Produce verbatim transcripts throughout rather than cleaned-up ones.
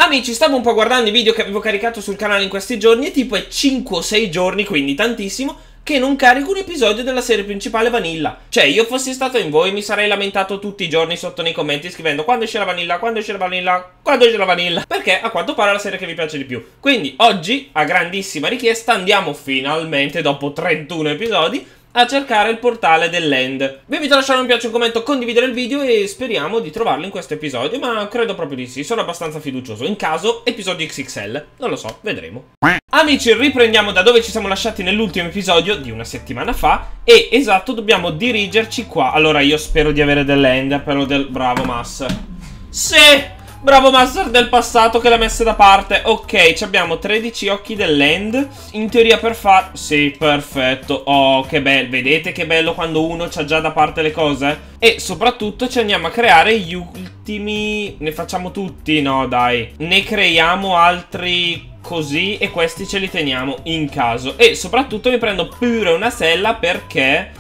Amici, stavo un po' guardando i video che avevo caricato sul canale in questi giorni e tipo è cinque o sei giorni, quindi tantissimo, che non carico un episodio della serie principale Vanilla. Cioè, io fossi stato in voi mi sarei lamentato tutti i giorni sotto nei commenti scrivendo quando esce la Vanilla, quando esce la Vanilla, quando esce la Vanilla, perché a quanto pare è la serie che vi piace di più. Quindi oggi, a grandissima richiesta, andiamo finalmente, dopo trentuno episodi, a cercare il portale dell'End. Vi invito a lasciare un piace, un commento, condividere il video e speriamo di trovarlo in questo episodio, ma credo proprio di sì, sono abbastanza fiducioso. In caso, episodio X X L, non lo so, vedremo. Amici, riprendiamo da dove ci siamo lasciati nell'ultimo episodio di una settimana fa e, esatto, dobbiamo dirigerci qua. Allora, io spero di avere dell'End, però del... Bravo, Master. Sì! Bravo Master del passato che l'ha messa da parte. Ok, abbiamo tredici occhi dell'End. In teoria per far... Sì, perfetto. Oh, che bello. Vedete che bello quando uno c'ha già da parte le cose? E soprattutto ci andiamo a creare gli ultimi... Ne facciamo tutti? No, dai. Ne creiamo altri così e questi ce li teniamo in caso. E soprattutto mi prendo pure una sella perché...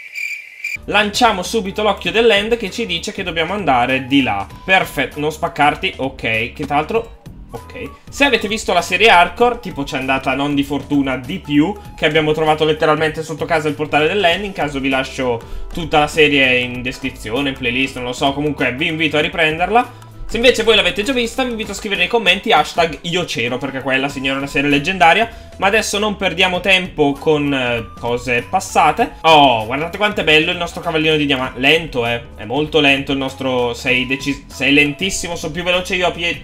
lanciamo subito l'occhio dell'End che ci dice che dobbiamo andare di là. Perfetto, non spaccarti, ok. Che tra l'altro, ok. Se avete visto la serie Hardcore, tipo ci è andata non di fortuna di più, che abbiamo trovato letteralmente sotto casa il portale dell'End. In caso vi lascio tutta la serie in descrizione, in playlist, non lo so. Comunque vi invito a riprenderla. Se invece voi l'avete già vista, vi invito a scrivere nei commenti hashtag io c'ero, perché quella, signora, è una serie leggendaria. Ma adesso non perdiamo tempo con eh, cose passate. Oh, guardate quanto è bello il nostro cavallino di diamante. Lento, eh, è molto lento il nostro... Sei, decis... Sei lentissimo, sono più veloce io a piedi.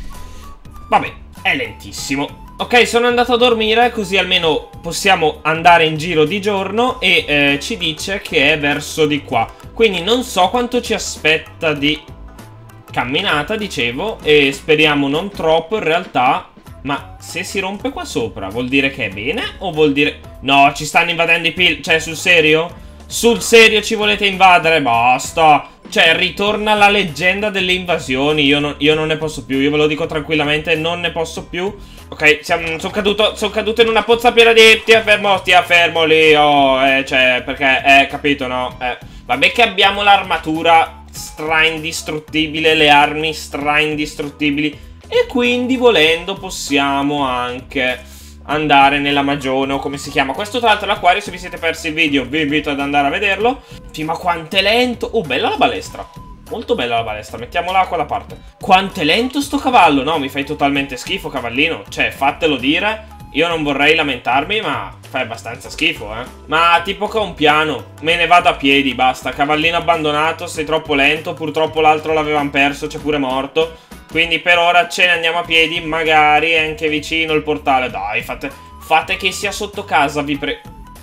Vabbè, è lentissimo. Ok, sono andato a dormire, così almeno possiamo andare in giro di giorno. E eh, ci dice che è verso di qua. Quindi non so quanto ci aspetta di... camminata, dicevo, e speriamo non troppo in realtà. Ma se si rompe qua sopra vuol dire che è bene o vuol dire... No, ci stanno invadendo i pill... Cioè, sul serio? Sul serio ci volete invadere? Basta. Cioè, ritorna la leggenda delle invasioni. Io non, io non ne posso più, io ve lo dico tranquillamente, non ne posso più. Ok, sono caduto, sono caduto in una pozza piena di... Stia fermo, stia fermo lì. Oh, eh, cioè, perché... Eh, capito, no? Eh, vabbè che abbiamo l'armatura stra indistruttibile, le armi stra indistruttibili, e quindi volendo possiamo anche andare nella magione, o come si chiama. Questo tra l'altro è l'acquario, se vi siete persi il video vi invito ad andare a vederlo. Sì, ma quanto è lento. Oh, bella la balestra, molto bella la balestra, mettiamola a quella parte. Quanto è lento sto cavallo. No, mi fai totalmente schifo, cavallino. Cioè, fatelo dire. Io non vorrei lamentarmi, ma fai abbastanza schifo, eh. Ma tipo che ho un piano. Me ne vado a piedi, basta. Cavallino abbandonato, sei troppo lento. Purtroppo l'altro l'avevamo perso, c'è pure morto. Quindi per ora ce ne andiamo a piedi. Magari è anche vicino il portale. Dai, fate, fate che sia sotto casa, vi prego.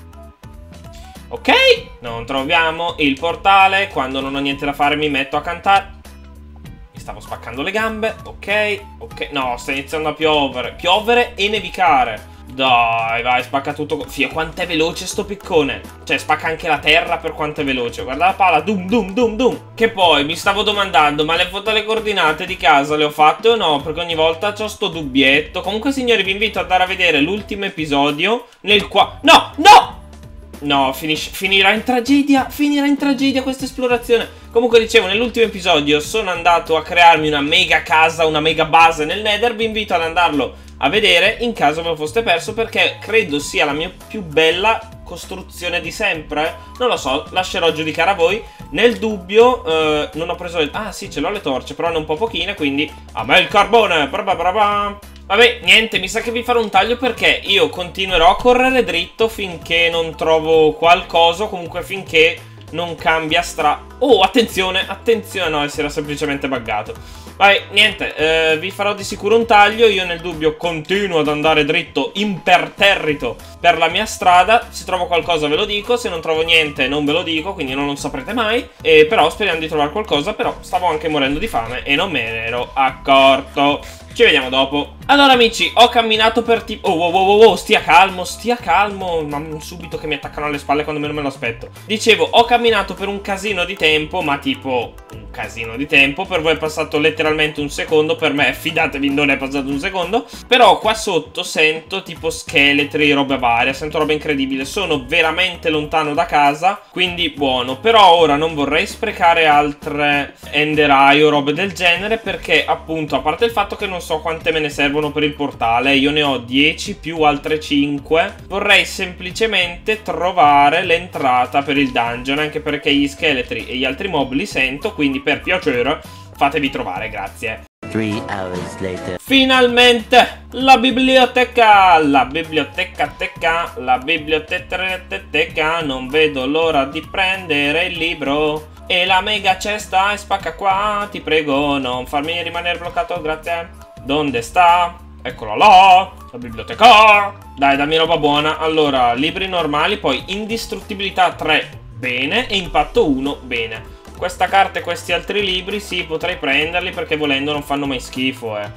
Ok, non troviamo il portale. Quando non ho niente da fare mi metto a cantare. Mi stavo spaccando le gambe. Ok, ok. No, sta iniziando a piovere. Piovere e nevicare. Dai, vai, spacca tutto. Fio, quanto è veloce sto piccone. Cioè, spacca anche la terra per quanto è veloce. Guarda la pala, dum dum dum dum. Che poi mi stavo domandando, ma le foto le coordinate di casa le ho fatte o no? Perché ogni volta c'ho sto dubbietto. Comunque, signori, vi invito ad andare a vedere l'ultimo episodio nel quale... No, no! No, finisce, finirà in tragedia, finirà in tragedia questa esplorazione. Comunque dicevo, nell'ultimo episodio sono andato a crearmi una mega casa, una mega base nel Nether. Vi invito ad andarlo a vedere in caso ve lo foste perso, perché credo sia la mia più bella costruzione di sempre. Non lo so, lascerò giudicare a voi. Nel dubbio eh, non ho preso le... Ah sì, ce l'ho le torce, però ne ho un po' pochine, quindi a me il carbone. Vabbè, niente, mi sa che vi farò un taglio perché io continuerò a correre dritto finché non trovo qualcosa, comunque finché non cambia stra... Oh, attenzione, attenzione, no, si era semplicemente buggato. Vai, niente, eh, vi farò di sicuro un taglio. Io nel dubbio continuo ad andare dritto, imperterrito, per la mia strada. Se trovo qualcosa ve lo dico, se non trovo niente non ve lo dico, quindi non lo saprete mai. E però speriamo di trovare qualcosa, però stavo anche morendo di fame e non me ne ero accorto. Ci vediamo dopo. Allora amici, ho camminato per tipo... Oh, wow, wow, wow, stia calmo, stia calmo. Ma subito che mi attaccano alle spalle quando meno me lo aspetto. Dicevo, ho camminato per un casino di tempo, ma tipo... un casino di tempo. Per voi è passato letteralmente un secondo. Per me, fidatevi, non è passato un secondo. Però qua sotto sento tipo scheletri, roba varia. Sento roba incredibile. Sono veramente lontano da casa, quindi buono. Però ora non vorrei sprecare altre Ender Eye o robe del genere, perché appunto, a parte il fatto che non non so quante me ne servono per il portale. Io ne ho dieci più altre cinque. Vorrei semplicemente trovare l'entrata per il dungeon, anche perché gli scheletri e gli altri mob li sento, quindi per piacere fatevi trovare, grazie. Three hours later. Finalmente la biblioteca, la biblioteca teca, la biblioteca, non vedo l'ora di prendere il libro e la mega cesta e spacca qua, ti prego non farmi rimanere bloccato, grazie. Dove sta? Eccola là, la biblioteca. Dai, dammi roba buona. Allora, libri normali, poi indistruttibilità tre, bene, e impatto uno, bene. Questa carta e questi altri libri, sì, potrei prenderli perché volendo non fanno mai schifo, eh.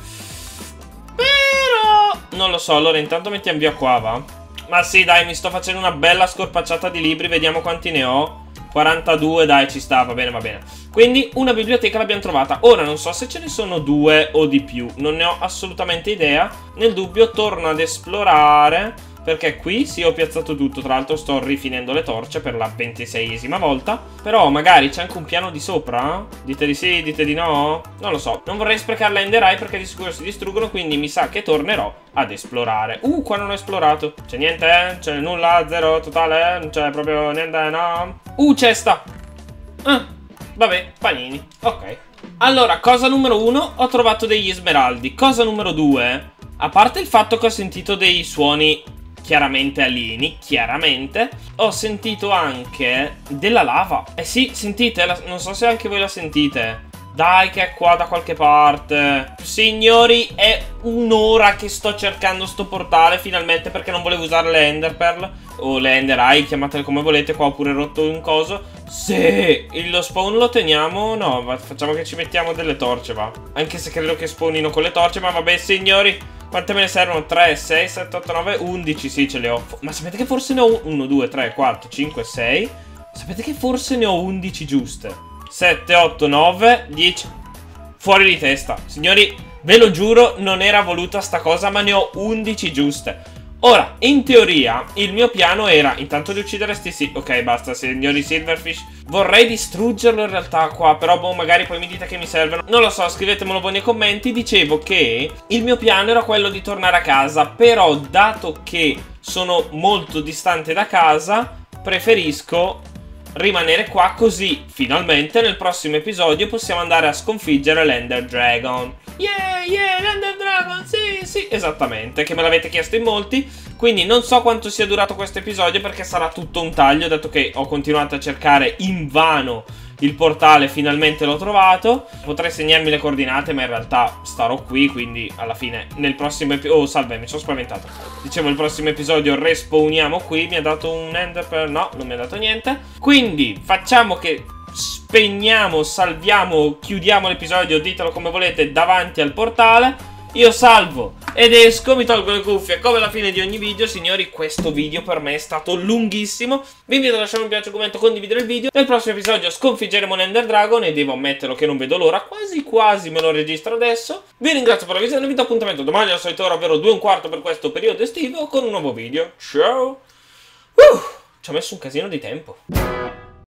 Però non lo so, allora intanto mettiamo via qua, va? Ma sì, dai, mi sto facendo una bella scorpacciata di libri, vediamo quanti ne ho. quarantadue, dai, ci sta, va bene, va bene. Quindi una biblioteca l'abbiamo trovata. Ora non so se ce ne sono due o di più, non ne ho assolutamente idea. Nel dubbio torno ad esplorare, perché qui sì, ho piazzato tutto. Tra l'altro sto rifinendo le torce per la ventiseiesima volta. Però magari c'è anche un piano di sopra? Dite di sì, dite di no? Non lo so. Non vorrei sprecare la Endereye perché di sicuro si distruggono, quindi mi sa che tornerò ad esplorare. Uh, qua non ho esplorato. C'è niente, eh? C'è nulla, zero, totale, non c'è proprio niente, no? Uh, cesta! Ah, vabbè, panini. Ok. Allora, cosa numero uno, ho trovato degli smeraldi. Cosa numero due, a parte il fatto che ho sentito dei suoni chiaramente alieni, chiaramente, ho sentito anche della lava. Eh sì, sentite, la, non so se anche voi la sentite. Dai che è qua da qualche parte. Signori, è un'ora che sto cercando sto portale finalmente, perché non volevo usare le Ender Pearl o le Ender Eye, chiamatele come volete. Qua ho pure rotto un coso. Sì, lo spawn lo teniamo. No, va, facciamo che ci mettiamo delle torce, va. Anche se credo che spawnino con le torce, ma vabbè, signori. Quante me ne servono? tre, sei, sette, otto, nove, undici. Sì, ce le ho. Ma sapete che forse ne ho uno, due, tre, quattro, cinque, sei? Sapete che forse ne ho undici giuste? sette, otto, nove, dieci. Fuori di testa. Signori, ve lo giuro, non era voluta sta cosa, ma ne ho undici giuste. Ora, in teoria, il mio piano era intanto di uccidere sti sì. Ok, basta, signori Silverfish. Vorrei distruggerlo in realtà qua, però boh, magari poi mi dite che mi servono. Non lo so, scrivetemelo voi nei commenti. Dicevo che il mio piano era quello di tornare a casa, però dato che sono molto distante da casa, preferisco rimanere qua, così finalmente nel prossimo episodio possiamo andare a sconfiggere l'Ender Dragon. Yeah, yeah, l'Ender Dragon, sì, sì, esattamente, che me l'avete chiesto in molti. Quindi non so quanto sia durato questo episodio, perché sarà tutto un taglio, dato che ho continuato a cercare invano il portale, finalmente l'ho trovato. Potrei segnarmi le coordinate, ma in realtà starò qui, quindi alla fine nel prossimo episodio... Oh, salve, mi sono spaventato. Dicevo, il prossimo episodio respawniamo qui. Mi ha dato un Ender Pearl? No, non mi ha dato niente. Quindi facciamo che spegniamo, salviamo, chiudiamo l'episodio, ditelo come volete, davanti al portale. Io salvo ed esco, mi tolgo le cuffie come alla fine di ogni video. Signori, questo video per me è stato lunghissimo. Vi invito a lasciare un piace, un commento, condividere il video. Nel prossimo episodio sconfiggeremo l'Ender Dragon e devo ammetterlo che non vedo l'ora. Quasi quasi me lo registro adesso. Vi ringrazio per la visione, vi do appuntamento domani alla solita ora, ovvero due e un quarto per questo periodo estivo, con un nuovo video. Ciao! Uh, ci ho messo un casino di tempo.